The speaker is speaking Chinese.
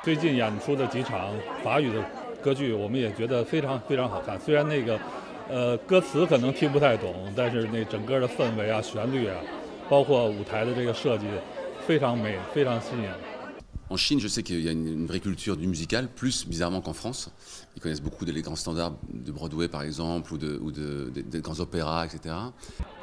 最近演出的几场法语的歌剧，我们也觉得非常非常好看。虽然那个歌词可能听不太懂，但是那整个的氛围啊、旋律啊，包括舞台的这个设计，非常美，非常新颖。 En Chine, je sais qu'il y a une vraie culture du musical, plus bizarrement qu'en France. Ils connaissent beaucoup les grands standards de Broadway, par exemple, ou des grands opéras, etc.